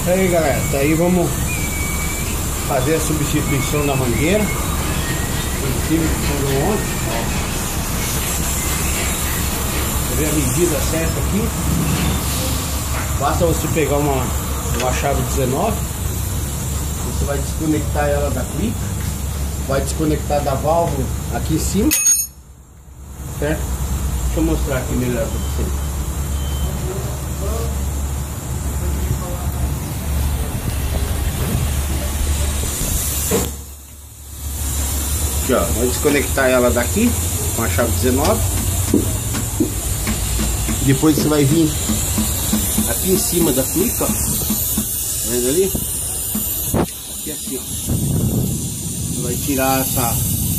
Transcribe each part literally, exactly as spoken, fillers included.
Isso aí, galera, tá aí, vamos fazer a substituição da mangueira. Em cima que foi ontem, ó. Ver a medida certa aqui. Basta você pegar uma, uma chave dezenove. Você vai desconectar ela da clica, vai desconectar da válvula aqui em cima, certo? Deixa eu mostrar aqui melhor para você. Aqui, ó, vai desconectar ela daqui com a chave dezenove. Depois você vai vir aqui em cima da clica, ó. Tá vendo ali? Aqui assim, ó. Você vai tirar essa,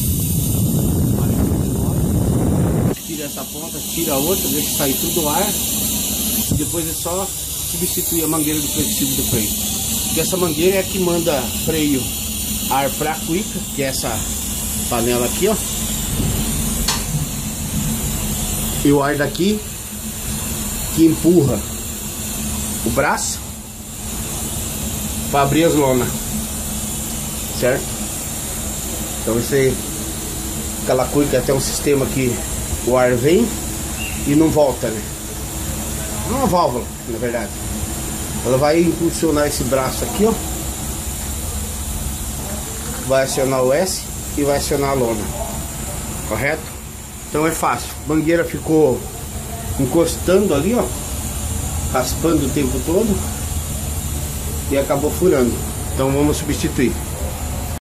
tira essa ponta, tira a outra, deixa sair tudo o ar. E depois é só substituir a mangueira do flexível do freio. Porque essa mangueira é a que manda freio, ar para a cuica, que é essa panela aqui, ó. E o ar daqui que empurra o braço para abrir as lonas, certo? Então isso aí, aquela cuica tem um sistema que o ar vem e não volta, né? É uma válvula, na verdade. Ela vai impulsionar esse braço aqui, ó. Vai acionar o S e vai acionar a lona, correto? Então é fácil. A mangueira ficou encostando ali, ó, raspando o tempo todo e acabou furando. Então vamos substituir.